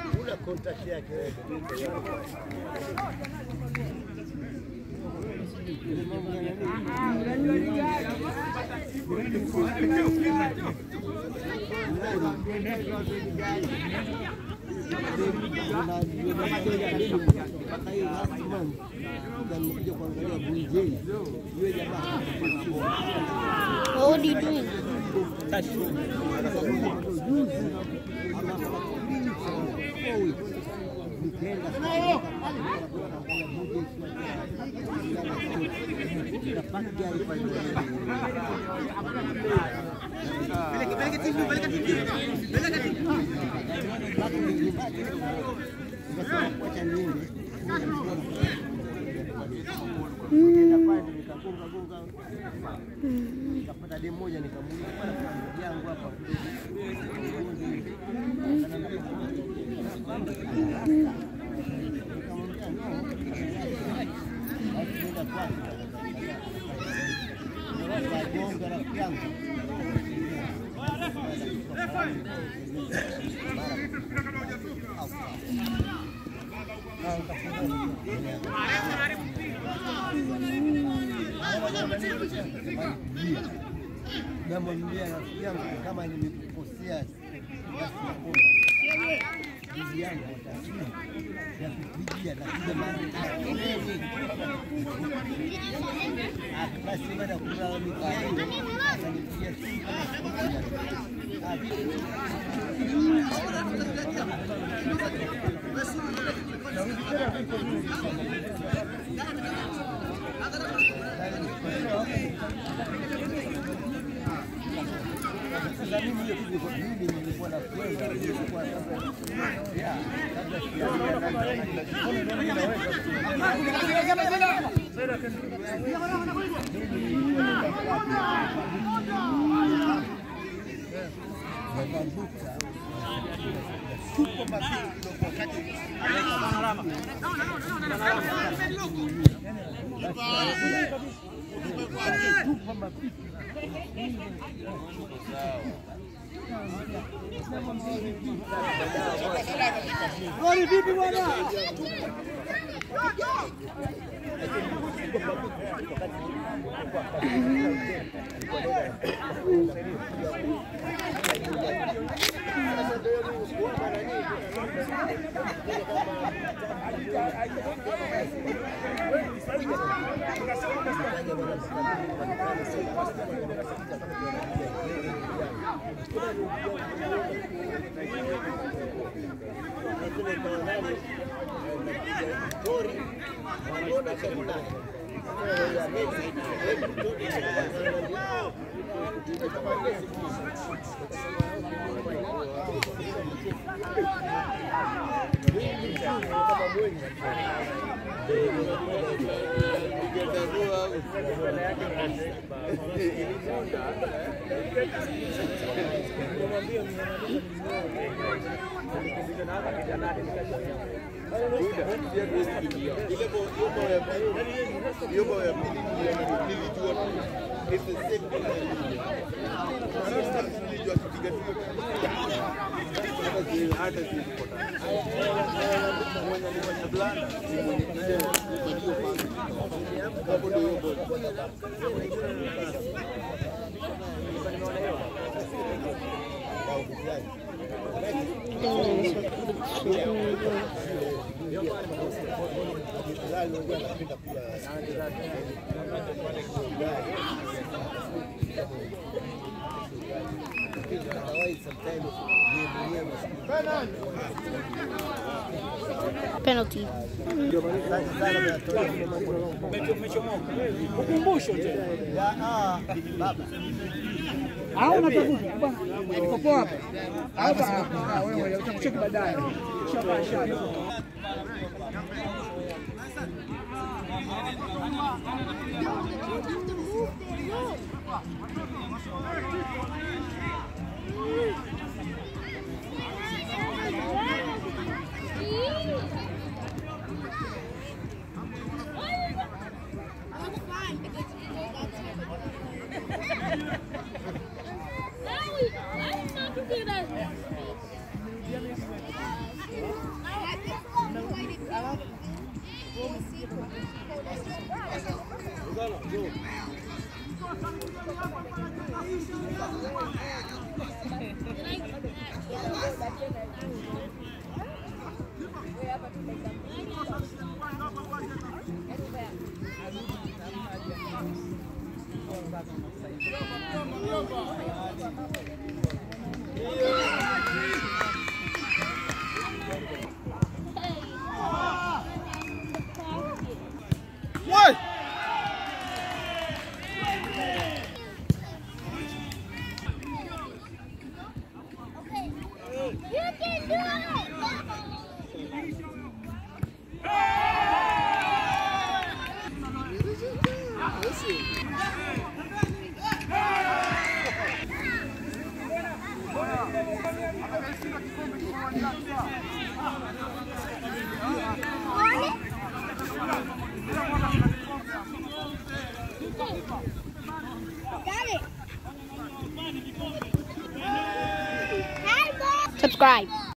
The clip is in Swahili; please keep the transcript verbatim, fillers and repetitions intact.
Una contact yake wewe. What are you doing? Nikapata demo moja nikamuuliza bwana ndugu yangu hapa. Namwambia rafiki yangu kama nimekukosea basi naomba bibi yangu atasema ya kupigia na kuja mara basi baada ya kulalamikia atanipigia simu sasa mimi hiyo kitu kwa mimi nilikuwa na kwenda nilikuwa ya labda Goli vipi bwana? Penalty. Ukumbusho tena. Au unatafuta bwana. Niko poa hapa. Hapa wewe utakucheki baadaye. Shaba shaba. I didn't know to do that. Subscribe.